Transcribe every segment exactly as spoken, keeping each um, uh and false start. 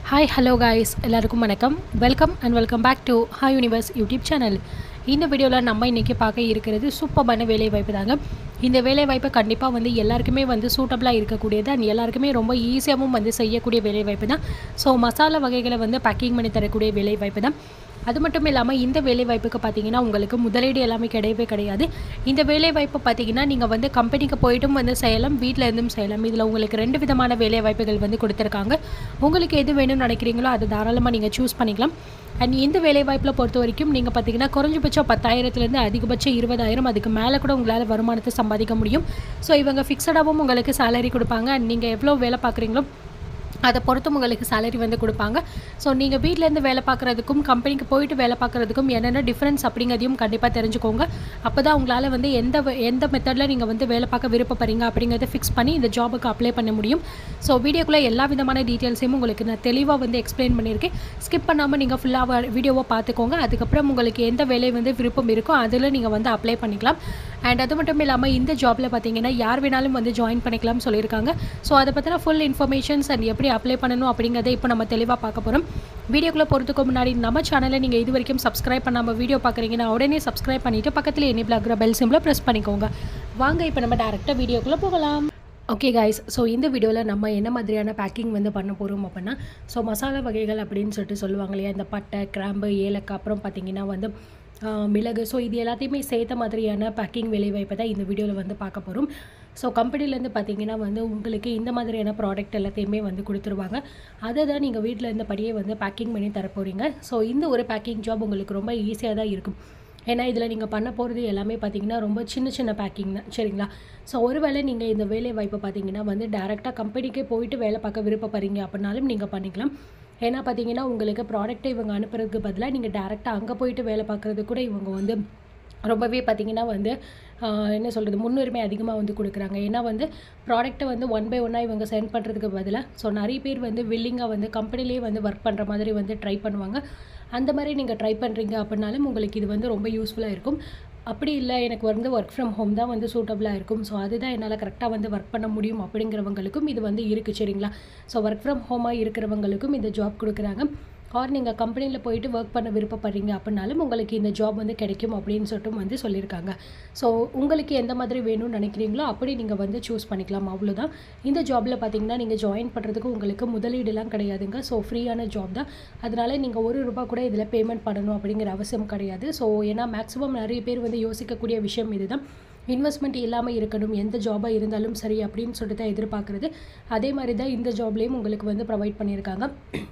Hi hello guys எல்லாருக்கும் வணக்கம். Welcome and welcome back to Hi Universe YouTube channel. இந்த வீடியோவில் நம்ம இன்றைக்கி பார்க்க இருக்கிறது சூப்பரான வேலை வாய்ப்பு தாங்க. இந்த வேலை வாய்ப்பு கண்டிப்பாக வந்து எல்லாருக்குமே வந்து சூட்டபிளாக இருக்கக்கூடியது அண்ட் எல்லாருக்குமே ரொம்ப ஈஸியாகவும் வந்து செய்யக்கூடிய வேலை வாய்ப்பு தான். ஸோ மசாலா வகைகளை வந்து பேக்கிங் பண்ணி தரக்கூடிய வேலை வாய்ப்பு தான். அது மட்டும் இல்லாமல் இந்த வேலைவாய்ப்புக்கு பார்த்தீங்கன்னா உங்களுக்கு முதலீடு எல்லாமே கிடையவே கிடையாது. இந்த வேலைவாய்ப்பு பார்த்தீங்கன்னா நீங்கள் வந்து கம்பெனிக்கு போய்ட்டும் வந்து செய்யலாம், வீட்டில் இருந்தும் செய்யலாம். இதில் உங்களுக்கு ரெண்டு விதமான வேலைவாய்ப்புகள் வந்து கொடுத்துருக்காங்க. உங்களுக்கு எது வேணும்னு நினைக்கிறீங்களோ அதை தாராளமாக நீங்கள் சூஸ் பண்ணிக்கலாம். அண்ட் இந்த வேலைவாய்ப்பில் பொறுத்த வரைக்கும் நீங்கள் பார்த்தீங்கன்னா குறைஞ்சபட்சம் பத்தாயிரத்துலேருந்து அதிகபட்சம் இருபதாயிரம் அதுக்கு மேலே கூட உங்களால் வருமானத்தை சம்பாதிக்க முடியும். ஸோ இவங்க ஃபிக்ஸடாகவும் உங்களுக்கு சேலரி கொடுப்பாங்க. அண்ட் நீங்கள் எவ்வளோ வேலை பார்க்குறீங்களோ அதை பொறுத்து உங்களுக்கு சேலரி வந்து கொடுப்பாங்க. ஸோ நீங்கள் வீட்டிலேருந்து வேலை பார்க்குறதுக்கும் கம்பெனிக்கு போயிட்டு வேலை பார்க்குறதுக்கும் என்னென்ன டிஃப்ரென்ஸ் அப்படிங்கிறதையும் கண்டிப்பாக தெரிஞ்சுக்கோங்க. அப்போ தான் உங்களால் வந்து எந்த எந்த மெத்தடில் நீங்கள் வந்து வேலை பார்க்க விருப்பப்படுறீங்க அப்படிங்கிறத ஃபிக்ஸ் பண்ணி இந்த ஜாபுக்கு அப்ளை பண்ண முடியும். ஸோ வீடியோக்குள்ளே எல்லா விதமான டீட்டெயில்ஸையும் உங்களுக்கு நான் தெளிவாக வந்து எக்ஸ்பிளைன் பண்ணியிருக்கேன். ஸ்கிப் பண்ணாமல் நீங்கள் ஃபுல்லாக வீடியோவை பார்த்துக்கோங்க. அதுக்கப்புறம் உங்களுக்கு எந்த வேலை வந்து விருப்பம் இருக்கோ அதில் நீங்கள் வந்து அப்ளை பண்ணிக்கலாம். அண்ட் அது மட்டும் இல்லாமல் இந்த ஜாபில் பார்த்தீங்கன்னா யார் வேணாலும் வந்து ஜாயின் பண்ணிக்கலாம்னு சொல்லியிருக்காங்க. ஸோ அதை பற்றின ஃபுல் இன்ஃபர்மேஷன்ஸ் அண்ட் எப்படி அப்ளை பண்ணணும் அப்படிங்கிறத இப்போ நம்ம தெளிவாக பார்க்க போகிறோம். வீடியோக்குள்ளே போகிறதுக்கு முன்னாடி நம்ம சேனலை நீங்கள் இது வரைக்கும் சப்ஸ்கிரைப் பண்ணாமல் வீடியோ பார்க்குறீங்கன்னா உடனே சப்ஸ்கிரைப் பண்ணிவிட்டு பக்கத்தில் எனேபிள் ஆகிற பெல் சிம்பிளை ப்ரெஸ் பண்ணிக்கோங்க. வாங்க இப்போ நம்ம டேரெக்டாக வீடியோக்குள்ளே போகலாம். ஓகே காய்ஸ், ஸோ இந்த வீடியோவில் நம்ம என்ன மாதிரியான பேக்கிங் வந்து பண்ண போகிறோம் அப்படின்னா, ஸோ மசாலா வகைகள் அப்படின்னு சொல்லிட்டு சொல்லுவாங்க இல்லையா, இந்த பட்டை, கிராம்பு, ஏலக்காய், அப்புறம் பார்த்திங்கன்னா வந்து மிளகு, ஸோ இது எல்லாத்தையுமே சேர்த்த மாதிரியான பேக்கிங் வேலைவாய்ப்பை தான் இந்த வீடியோவில் வந்து பார்க்க போகிறோம். ஸோ கம்பெனிலேருந்து பார்த்திங்கன்னா வந்து உங்களுக்கு இந்த மாதிரியான ப்ராடக்ட் எல்லாத்தையுமே வந்து கொடுத்துருவாங்க. அதை தான் நீங்கள் வீட்டில் இருந்தபடியே வந்து பேக்கிங் பண்ணி தரப்போகிறீங்க. ஸோ இந்த ஒரு பேக்கிங் ஜாப் உங்களுக்கு ரொம்ப ஈஸியாக தான் இருக்கும். ஏன்னா இதில் நீங்கள் பண்ண போகிறது எல்லாமே பார்த்திங்கன்னா ரொம்ப சின்ன சின்ன பேக்கிங் தான், சரிங்களா? ஸோ ஒருவேளை நீங்கள் இந்த வேலை வாய்ப்பை பார்த்திங்கன்னா வந்து டேரெக்டாக கம்பெனிக்கே போயிட்டு வேலை பார்க்க விருப்பப்படுறீங்க அப்படின்னாலும் நீங்கள் பண்ணிக்கலாம். ஏன்னா பார்த்தீங்கன்னா உங்களுக்கு ப்ராடக்ட்டை இவங்க அனுப்புறதுக்கு பதிலாக நீங்கள் டேரெக்டாக அங்கே போயிட்டு வேலை பார்க்குறது கூட இவங்க வந்து ரொம்பவே பார்த்திங்கன்னா வந்து என்ன சொல்கிறது முன்னுரிமை அதிகமாக வந்து கொடுக்குறாங்க. ஏன்னா வந்து ப்ராடக்ட்டை வந்து ஒன் பை ஒன்னாக இவங்க சென்ட் பண்ணுறதுக்கு பதிலாக ஸோ நிறைய பேர் வந்து வில்லிங்காக வந்து கம்பெனிலே வந்து ஒர்க் பண்ணுற மாதிரி வந்து ட்ரை பண்ணுவாங்க. அந்த மாதிரி நீங்கள் ட்ரை பண்ணுறீங்க அப்படின்னாலும் உங்களுக்கு இது வந்து ரொம்ப யூஸ்ஃபுல்லாக இருக்கும். அப்படி இல்லை எனக்கு வந்து ஒர்க் ஃப்ரம் ஹோம் தான் வந்து சூட்டபிளாக இருக்கும், ஸோ அதுதான் என்னால் கரெக்டாக வந்து ஒர்க் பண்ண முடியும் அப்படிங்கிறவங்களுக்கும் இது வந்து இருக்குது, சரிங்களா? ஸோ ஒர்க் ஃப்ரம் ஹோமாக இருக்கிறவங்களுக்கும் இந்த ஜாப் கொடுக்குறாங்க. ஆர் நீங்கள் கம்பெனியில் போயிட்டு ஒர்க் பண்ண விருப்பப்படுறீங்க அப்படின்னாலும் உங்களுக்கு இந்த ஜாப் வந்து கிடைக்கும் அப்படின்னு சொல்லிட்டு வந்து சொல்லியிருக்காங்க. ஸோ உங்களுக்கு எந்த மாதிரி வேணும்னு நினைக்கிறீங்களோ அப்படி நீங்கள் வந்து சூஸ் பண்ணிக்கலாம், அவ்வளோதான். இந்த ஜாபில் பார்த்தீங்கன்னா நீங்கள் ஜாயின் பண்ணுறதுக்கு உங்களுக்கு முதலீடுலாம் கிடையாதுங்க. ஸோ ஃப்ரீயான ஜாப் தான். அதனால் நீங்கள் ஒரு ரூபா கூட இதில் பேமெண்ட் பண்ணணும் அப்படிங்கிற அவசியம் கிடையாது. ஸோ ஏன்னா மேக்ஸிமம் நிறைய பேர் வந்து யோசிக்கக்கூடிய விஷயம் இதுதான், இன்வெஸ்ட்மெண்ட் இல்லாமல் இருக்கணும் எந்த ஜாபாக இருந்தாலும் சரி அப்படின்னு சொல்லிட்டு தான் எதிர்பார்க்குறது. அதே மாதிரி தான் இந்த ஜாப்லேயும் உங்களுக்கு வந்து ப்ரொவைட் பண்ணியிருக்காங்க.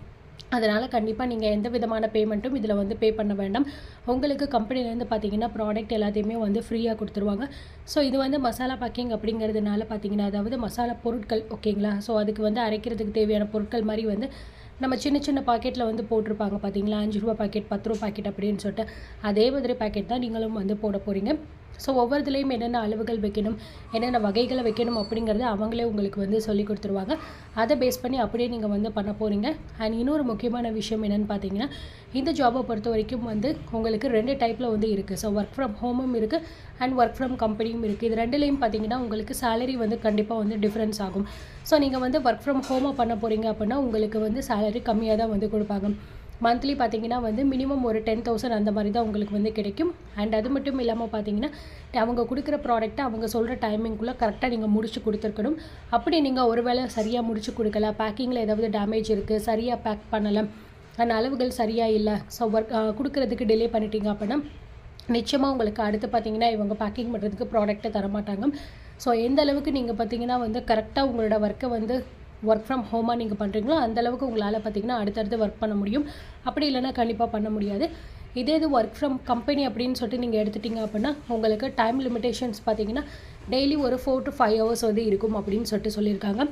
அதனால் கண்டிப்பாக நீங்கள் எந்த விதமான பேமெண்ட்டும் இதில் வந்து பே பண்ண வேண்டாம். உங்களுக்கு கம்பெனிலேருந்து பார்த்தீங்கன்னா ப்ராடக்ட் எல்லாத்தையுமே வந்து ஃப்ரீயாக கொடுத்துருவாங்க. ஸோ இது வந்து மசாலா பேக்கிங் அப்படிங்கிறதுனால பார்த்தீங்கன்னா அதாவது மசாலா பொருட்கள், ஓகேங்களா? ஸோ அதுக்கு வந்து அரைக்கிறதுக்கு தேவையான பொருட்கள் மாதிரி வந்து நம்ம சின்ன சின்ன பாக்கெட்டில் வந்து போட்டிருப்பாங்க பார்த்தீங்களா, அஞ்சு ரூபா பாக்கெட், பத்து ரூபா பாக்கெட் அப்படின்னு சொல்லிட்டு அதே மாதிரி பாக்கெட் தான் நீங்களும் வந்து போட போகிறீங்க. ஸோ ஒவ்வொருத்துலேயும் என்னென்ன அளவுகள் வைக்கணும், என்னென்ன வகைகளை வைக்கணும் அப்படிங்கிறது அவங்களே உங்களுக்கு வந்து சொல்லி கொடுத்துருவாங்க. அதை பேஸ் பண்ணி அப்படியே நீங்கள் வந்து பண்ண போகிறீங்க. அண்ட் இன்னொரு முக்கியமான விஷயம் என்னென்னு பார்த்தீங்கன்னா, இந்த ஜாபை பொறுத்த வரைக்கும் வந்து உங்களுக்கு ரெண்டு டைப்பில் வந்து இருக்குது. ஸோ ஒர்க் ஃப்ரம் ஹோமும் இருக்குது அண்ட் ஒர்க் ஃப்ரம் கம்பெனியும் இருக்குது. இது ரெண்டுலேயும் பார்த்தீங்கன்னா உங்களுக்கு சேலரி வந்து கண்டிப்பாக வந்து டிஃப்ரென்ஸ் ஆகும். ஸோ நீங்கள் வந்து ஒர்க் ஃப்ரம் ஹோமாக பண்ண போகிறீங்க அப்படின்னா உங்களுக்கு வந்து சேலரி கம்மியாக தான் வந்து கொடுப்பாங்க. மந்த்லி பார்த்தீங்கன்னா வந்து மினிமம் ஒரு டென் தௌசண்ட் அந்த மாதிரி தான் உங்களுக்கு வந்து கிடைக்கும். அண்ட் அது மட்டும் இல்லாமல் பார்த்தீங்கன்னா அவங்க கொடுக்குற ப்ராடக்ட்டை அவங்க சொல்கிற டைமிங்குள்ளே கரெக்டாக நீங்கள் முடிச்சு கொடுத்துருக்கணும். அப்படி நீங்கள் ஒரு வேளை சரியாக முடிச்சு கொடுக்கல, பேக்கிங்கில் ஏதாவது டேமேஜ் இருக்குது, சரியாக பேக் பண்ணலை, அந்த அளவுகள் சரியாக இல்லை, ஸோ ஒர்க் கொடுக்குறதுக்கு டிலே பண்ணிட்டீங்க அப்படின்னா நிச்சயமாக உங்களுக்கு அடுத்து பார்த்தீங்கன்னா இவங்க பேக்கிங் பண்ணுறதுக்கு ப்ராடக்ட்டை தரமாட்டாங்க. ஸோ எந்த அளவுக்கு நீங்கள் பார்த்தீங்கன்னா வந்து கரெக்டாக உங்களோட ஒர்க்கை வந்து ஒர்க் ஃப்ரம் ஹோமாக நீங்கள் பண்ணுறீங்களோ அந்தளவுக்கு உங்களால் பார்த்திங்கன்னா அடுத்தடுத்து ஒர்க் பண்ண முடியும். அப்படி இல்லைனா கண்டிப்பாக பண்ண முடியாது. இதே இது ஒர்க் ஃப்ரம் கம்பெனி அப்படின்னு சொல்லிட்டு நீங்கள் எடுத்துட்டிங்க அப்படின்னா உங்களுக்கு டைம் லிமிடேஷன்ஸ் பார்த்திங்கன்னா டெய்லி ஒரு ஃபோர் டு ஃபைவ் ஹவர்ஸ் வந்து இருக்கும் அப்படின்னு சொல்லிட்டு சொல்லியிருக்காங்க.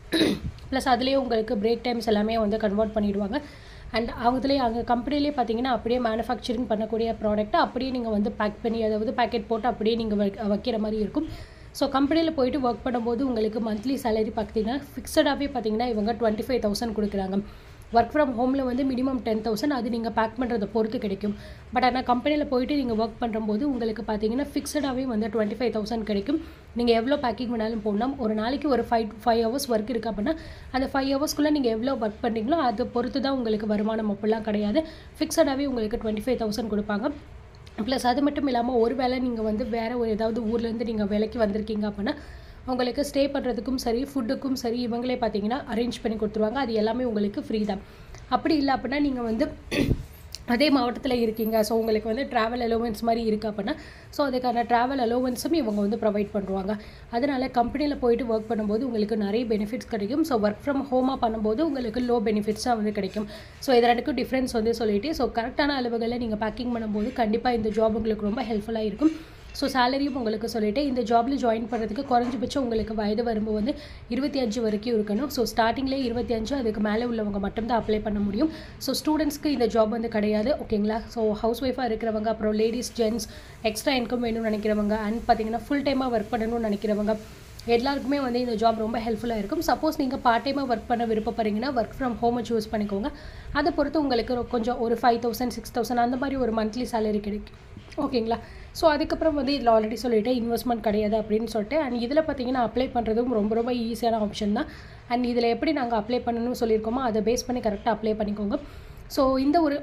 ப்ளஸ் அதுலேயே உங்களுக்கு பிரேக் டைம்ஸ் எல்லாமே வந்து கன்வெர்ட் பண்ணிவிடுவாங்க. அண்ட் அவங்களே அங்கே கம்பெனிலே பார்த்தீங்கன்னா அப்படியே மேனுஃபேக்சரிங் பண்ணக்கூடிய ப்ராடக்ட்டை அப்படியே நீங்கள் வந்து பேக் பண்ணி அதாவது பேக்கெட் போட்டு அப்படியே நீங்கள் வைக்கிற மாதிரி இருக்கும். ஸோ கம்பெனியில் போய்ட்டு ஒர்க் பண்ணும்போது உங்களுக்கு மந்த்லி சேலரி பார்த்தீங்கன்னா ஃபிக்ஸடாகவே பார்த்தீங்கன்னா இவங்க டுவெண்ட்டி ஃபைவ் தௌசண்ட் கொடுக்குறாங்க. ஒர்க் ஃப்ரம் ஹோமில் வந்து மினிமம் டென் தௌசண்ட் அது நீங்கள் பேக் பண்ணுறதை பொறுத்து கிடைக்கும். பட் ஆனால் கம்பெனியில் போயிட்டு நீங்கள் ஒர்க் பண்ணும்போது உங்களுக்கு பார்த்தீங்கன்னா ஃபிக்ஸடாகவே வந்து டுவெண்ட்டி ஃபைவ் தௌசண்ட் கிடைக்கும். நீங்கள் எவ்வளோ பேக்கிங் பண்ணாலும் போகணும். ஒரு நாளைக்கு ஒரு ஃபைவ் ஃபைவ் ஹவர்ஸ் ஒர்க் இருக்குது அப்படின்னா அந்த ஃபைவ் ஹவர்ஸ்க்குள்ளே நீங்கள் எவ்வளோ ஒர்க் பண்ணுறீங்களோ அதை பொறுத்து தான் உங்களுக்கு வருமானம். அப்படிலாம் கிடையாது, ஃபிக்ஸடாகவே உங்களுக்கு டுவெண்ட்டி ஃபைவ் தௌசண்ட் கொடுப்பாங்க. ப்ளஸ் அது மட்டும் இல்லாமல் ஒரு வேளை நீங்கள் வந்து வேறு ஒரு ஏதாவது ஊர்லேருந்து நீங்கள் வேலைக்கு வந்திருக்கீங்க அப்படின்னா உங்களுக்கு ஸ்டே பண்ணுறதுக்கும் சரி ஃபுட்டுக்கும் சரி இவங்களே பார்த்தீங்கன்னா அரேஞ்ச் பண்ணி கொடுத்துருவாங்க. அது எல்லாமே உங்களுக்கு ஃப்ரீ தான். அப்படி இல்லை அப்படின்னா நீங்கள் வந்து அதே மாவட்டத்தில் இருக்கீங்க, ஸோ உங்களுக்கு வந்து ட்ராவல் அலோவன்ஸ் மாதிரி இருக்குது அப்படின்னா ஸோ அதுக்கான ட்ராவல் அலோவன்ஸும் இவங்க வந்து ப்ரொவைட் பண்ணுவாங்க. அதனால் கம்பெனியில் போயிட்டு ஒர்க் பண்ணும்போது உங்களுக்கு நிறைய பெனிஃபிட்ஸ் கிடைக்கும். ஸோ ஒர்க் ஃப்ரம் ஹோமாக பண்ணும்போது உங்களுக்கு லோ பெனிஃபிட்ஸாக வந்து கிடைக்கும். ஸோ இது ரெண்டுக்கும் டிஃப்ரென்ஸ் வந்து சொல்லிவிட்டு ஸோ கரெக்டான அளவுகளில் நீங்கள் பேக்கிங் பண்ணும்போது கண்டிப்பாக இந்த ஜாப் உங்களுக்கு ரொம்ப ஹெல்ப்ஃபுல்லாக இருக்கும். ஸோ சேலரியும் உங்களுக்கு சொல்லிவிட்டு இந்த ஜாபில் ஜாயின் பண்ணுறதுக்கு குறைஞ்சபட்சம் உங்களுக்கு வயது வரம்பு வந்து இருபத்தி அஞ்சு வரைக்கும் இருக்கணும். ஸோ ஸ்டார்டிங்லேயே இருபத்தி அஞ்சு அதுக்கு மேலே உள்ளவங்க மட்டும்தான் அப்ளை பண்ண முடியும். ஸோ ஸ்டூடெண்ட்ஸ்க்கு இந்த ஜாப் வந்து கிடையாது, ஓகேங்களா. ஸோ ஹவுஸ் ஒய்ஃபாக இருக்கிறவங்க, அப்புறம் லேடிஸ் ஜென்ட்ஸ் எக்ஸ்ட்ரா இன்கம் வேணும்னு நினைக்கிறவங்க அண்ட் பார்த்தீங்கன்னா ஃபுல் டைமாக ஒர்க் பண்ணணும்னு நினைக்கிறவங்க எல்லாருக்குமே வந்து இந்த ஜாப் ரொம்ப ஹெல்ப்ஃபுல்லாக இருக்கும். சப்போஸ் நீங்கள் பார்ட் டைமாக ஒர்க் பண்ண விருப்பப்படுறீங்கன்னா ஒர்க் ஃப்ரம் ஹோமை சூஸ் பண்ணிக்கோங்க. அதை பொறுத்து உங்களுக்கு கொஞ்சம் ஒரு ஃபைவ் தௌசண்ட் சிக்ஸ் தௌசண்ட் அந்த மாதிரி ஒரு மந்த்லி சேலரி கிடைக்கும், ஓகேங்களா. ஸோ அதுக்கப்புறம் வந்து இதில் ஆல்ரெடி சொல்லிவிட்டு இன்வெஸ்ட்மெண்ட் கிடையாது அப்படின்னு சொல்லிட்டு அண்ட் இதில் பார்த்தீங்கன்னா அப்ளை பண்ணுறதும் ரொம்ப ரொம்ப ஈஸியான ஆப்ஷன் தான். அண்ட் இதில் எப்படி நாங்கள் அப்ளை பண்ணணும்னு சொல்லியிருக்கோமோ அதை பேஸ் பண்ணி கரெக்டாக அப்ளை பண்ணிக்கோங்க. ஸோ இந்த ஒரு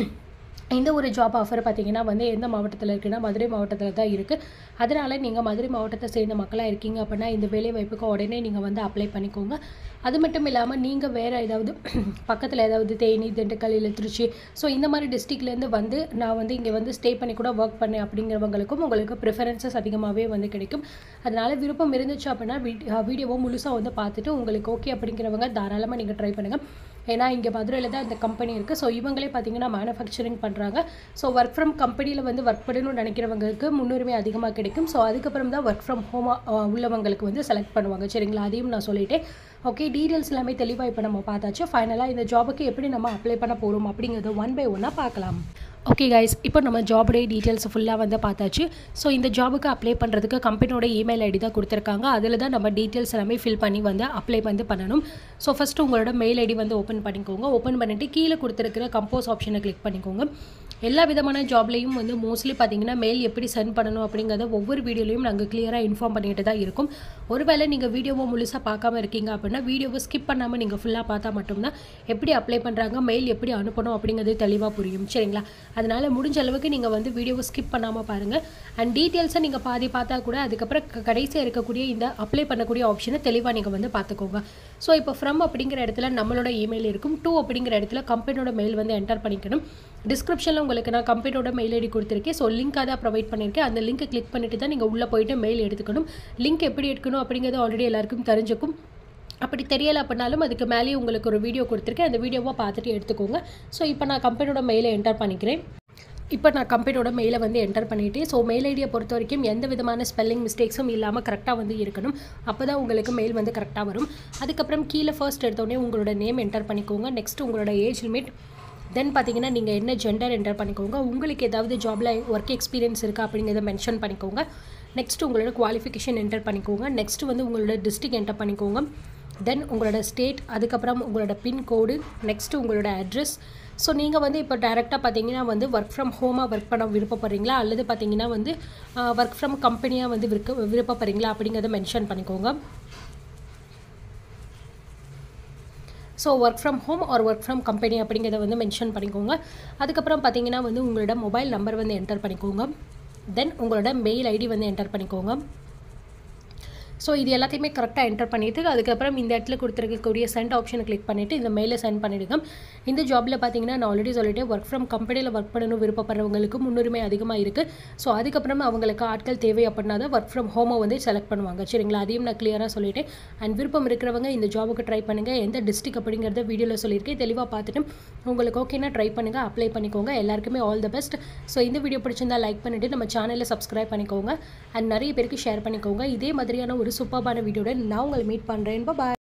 இந்த ஒரு ஜாப் ஆஃபர் பார்த்தீங்கன்னா வந்து எந்த மாவட்டத்தில் இருக்குன்னா மதுரை மாவட்டத்தில் தான் இருக்குது. அதனால் நீங்கள் மதுரை மாவட்டத்தை சேர்ந்த மக்களாக இருக்கீங்க அப்படின்னா இந்த வேலை வாய்ப்புக்கு உடனே நீங்கள் வந்து அப்ளை பண்ணிக்கோங்க. அது மட்டும் இல்லாமல் நீங்கள் வேறு ஏதாவது பக்கத்தில் ஏதாவது தேனி, திண்டுக்கல், இல்லை திருச்சி ஸோ இந்த மாதிரி டிஸ்ட்ரிக்ட்லேருந்து வந்து நான் வந்து இங்கே வந்து ஸ்டே பண்ணி கூட ஒர்க் பண்ணேன் அப்படிங்கிறவங்களுக்கும் உங்களுக்கு ப்ரிஃபரன்சஸ் அதிகமாகவே வந்து கிடைக்கும். அதனால் விருப்பம் இருந்துச்சு அப்படின்னா வீடியோவை முழுசாக வந்து பார்த்துட்டு உங்களுக்கு ஓகே அப்படிங்கிறவங்க தாராளமாக நீங்கள் ட்ரை பண்ணுங்கள். ஏன்னா இங்கே மதுரையில் தான் இந்த கம்பெனி இருக்குது. ஸோ இவங்களே பார்த்தீங்கன்னா மேனுஃபேக்சரிங் பண்ணுறாங்க. ஸோ ஒர்க் ஃப்ரம் கம்பெனியில் வந்து ஒர்க் பண்ணணும்னு நினைக்கிறவங்களுக்கு முன்னுரிமை அதிகமாக கிடைக்கும். ஸோ அதுக்கப்புறம் தான் ஒர்க் ஃப்ரம் ஹோமாக உள்ளவங்களுக்கு வந்து செலக்ட் பண்ணுவாங்க, சரிங்களா. அதையும் நான் சொல்லிட்டேன். ஓகே, டீட்டெயில்ஸ் எல்லாமே தெளிவாக இப்போ நம்ம பார்த்தாச்சு. ஃபைனலாக இந்த ஜாபுக்கு எப்படி நம்ம அப்ளை பண்ண போகிறோம் அப்படிங்கிறத ஒன் பை ஒன்னாக பார்க்கலாம். ஓகே கைஸ், இப்போ நம்ம ஜாபுடைய டீட்டெயில்ஸ் ஃபுல்லாக வந்து பார்த்தாச்சு. ஸோ இந்த ஜாபுக்கு அப்ளை பண்ணுறதுக்கு கம்பெனியோட இமெயில் ஐடி தான் கொடுத்துருக்காங்க. அதில் தான் நம்ம டீட்டெயில்ஸ் எல்லாமே ஃபில் பண்ணி வந்து அப்ளை வந்து பண்ணணும். ஸோ ஃபஸ்ட்டு உங்களோட மெயில் ஐடி வந்து ஓப்பன் பண்ணிக்கோங்க. ஓப்பன் பண்ணிவிட்டு கீழே கொடுத்துருக்கிற கம்போஸ் ஆப்ஷனை கிளிக் பண்ணிக்கோங்க. எல்லா விதமான ஜாப்லேயும் வந்து மோஸ்ட்லி பார்த்தீங்கன்னா மெயில் எப்படி சென்ட் பண்ணணும் அப்படிங்கிறத ஒவ்வொரு வீடியோலையும் நாங்கள் கிளியராக இன்ஃபார்ம் பண்ணிட்டு தான் இருக்கும். ஒருவேளை நீங்கள் வீடியோவை முழுசாக பார்க்காம இருக்கீங்க அப்படின்னா வீடியோவை ஸ்கிப் பண்ணாமல் நீங்கள் ஃபுல்லாக பார்த்தா மட்டும்தான் எப்படி அப்ளை பண்ணுறாங்க, மெயில் எப்படி அனுப்பணும் அப்படிங்கிறது தெளிவாக புரியும், சரிங்களா. அதனால் முடிஞ்ச அளவுக்கு நீங்கள் வந்து வீடியோவை ஸ்கிப் பண்ணாமல் பாருங்கள். அண்ட் டீட்டெயில்ஸை நீங்கள் பாதி பார்த்தா கூட அதுக்கப்புறம் கடைசியாக இருக்கக்கூடிய இந்த அப்ளை பண்ணக்கூடிய ஆப்ஷனை தெளிவாக நீங்கள் வந்து பார்த்துக்கோங்க. ஸோ இப்போ ஃப்ரம் அப்படிங்கிற இடத்துல நம்மளோட இமெயில் இருக்கும். டூ அப்படிங்கிற இடத்துல கம்பெனியோட மெயில் வந்து என்டர் பண்ணிக்கணும். டிஸ்கிரிப்ஷனில் உங்களுக்கு நான் கம்பெனியோட மெயில் ஐடி கொடுத்துருக்கேன். ஸோ லிங்காக தான் ப்ரொவைட் பண்ணியிருக்கேன். அந்த லிங்க்கை கிளிக் பண்ணிட்டு தான் நீங்கள் உள்ளே போயிட்டு மெயில் எடுத்துக்கணும். லிங்க் எப்படி எடுக்கணும் அப்படிங்கிறது ஆல்ரெடி எல்லாருக்கும் தெரிஞ்சுக்கும். அப்படி தெரியலை அப்படின்னாலும் அதுக்கு மேலேயே உங்களுக்கு ஒரு வீடியோ கொடுத்துருக்கேன். அந்த வீடியோவை பார்த்துட்டு எடுத்துக்கோங்க. ஸோ இப்போ நான் கம்பெனியோட மெயிலை என்டர் பண்ணிக்கிறேன். இப்போ நான் கம்பெனியோட மெயிலை வந்து என்டர் பண்ணிவிட்டு ஸோ மெயில் ஐடியை பொறுத்த வரைக்கும் எந்த விதமான ஸ்பெல்லிங் மிஸ்டேக்ஸும் இல்லாமல் கரெக்டாக வந்து இருக்கணும். அப்போ தான் உங்களுக்கு மெயில் வந்து கரெக்டாக வரும். அதுக்கப்புறம் கீழே ஃபர்ஸ்ட் எடுத்தோடனே உங்களோட நேம் என்டர் பண்ணிக்கோங்க. நெக்ஸ்ட் உங்களோட ஏஜ் லிமிட், தென் பார்த்தீங்கன்னா நீங்கள் என்ன ஜெண்டர் என்டர் பண்ணிக்கோங்க. உங்களுக்கு ஏதாவது ஜாபில் ஒர்க் எக்ஸ்பீரியன்ஸ் இருக்கா அப்படிங்கிறத மென்ஷன் பண்ணிக்கோங்க. நெக்ஸ்ட் உங்களோட குவாலிஃபிகேஷன் என்டர் பண்ணிக்கோங்க. நெக்ஸ்ட் வந்து உங்களோட டிஸ்ட்ரிக்ட் என்டர் பண்ணிக்கோங்க. தென் உங்களோட ஸ்டேட், அதுக்கப்புறம் உங்களோட பின்கோடு, நெக்ஸ்ட்டு உங்களோட அட்ரஸ். ஸோ நீங்கள் வந்து இப்போ டேரெக்டாக பார்த்தீங்கன்னா வந்து ஒர்க் ஃப்ரம் ஹோமாக ஒர்க் பண்ண விருப்பப்படுறீங்களா அல்லது பார்த்தீங்கன்னா வந்து ஒர்க் ஃப்ரம் கம்பெனியாக வந்து விருக்க விருப்பப்படுறீங்களா அப்படிங்கிறத மென்ஷன் பண்ணிக்கோங்க. So work from home or work from company அப்படிங்கிறத வந்து மென்ஷன் பண்ணிக்கோங்க. அதுக்கப்புறம் பார்த்தீங்கன்னா வந்து உங்களோட மொபைல் நம்பர் வந்து என்டர் பண்ணிக்கோங்க. தென் உங்களோட மெயில் ஐடி வந்து என்டர் பண்ணிக்கோங்க. ஸோ இது எல்லாத்தையுமே கரெக்டாக என்டர் பண்ணிவிட்டு அதுக்கப்புறம் இந்த இடத்துல கொடுத்துருக்கக்கூடிய சென்ட் ஆப்ஷனை கிளிக் பண்ணிவிட்டு இந்த மெயிலை சென்ட் பண்ணிவிடுங்க. இந்த ஜாபில் பார்த்தீங்கன்னா நான் ஆல்ரெடி சொல்லிட்டு ஒர்க் ஃப்ரம் கம்பெனியில் ஒர்க் பண்ணணும் விருப்பப்படுறவங்களுக்கு முன்னுரிமை அதிகமாக இருக்குது. ஸோ அதுக்கப்புறம் அவங்களுக்கு ஆட்கள் தேவை அப்படின்னா தான் ஒர்க் ஃப்ரம் ஹோமை வந்து செலக்ட் பண்ணுவாங்க, சரிங்களா. அதையும் நான் கிளியராக சொல்லிவிட்டேன். அண்ட் விருப்பம் இருக்கிறவங்க இந்த ஜாபுக்கு ட்ரை பண்ணுங்கள். எந்த டிஸ்ட்ரிக்ட் அப்படிங்கிறத வீடியோவில் சொல்லியிருக்கேன். தெளிவாக பார்த்துட்டு உங்களுக்கு ஓகேனா ட்ரை பண்ணுங்கள், அப்ளை பண்ணிக்கோங்க. எல்லாருக்குமே ஆல் த பெஸ்ட். ஸோ இந்த வீடியோ பிடிச்சிருந்தால் லைக் பண்ணிவிட்டு நம்ம சேனலில் சப்ஸ்கிரைப் பண்ணிக்கோங்க. அண்ட் நிறைய பேருக்கு ஷேர் பண்ணிக்கோங்க. இதே மாதிரியான ஒரு சூப்பர்பான வீடியோட நான் உங்களை மீட் பண்ணுறேன். பாய்.